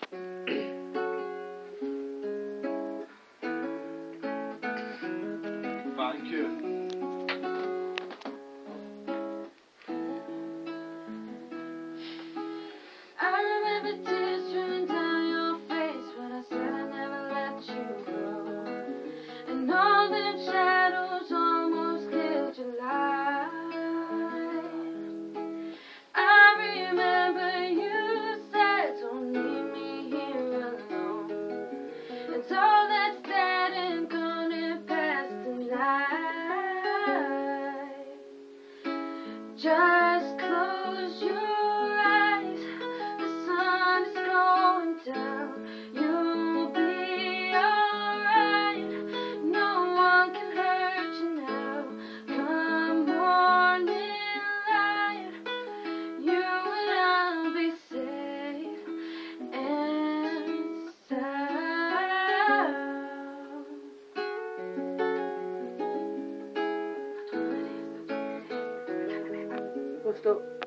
Thank you. I remember tears streaming down your face when I said I never let you go, and all them shadows almost killed your life. I remember you said, don't leave me here alone, it's all that's dead and gonna pass tonight. Just close your eyes, the sun is going down, you'll be alright, no one can hurt you now. Come morning light, you and I'll be safe and sound. What's up?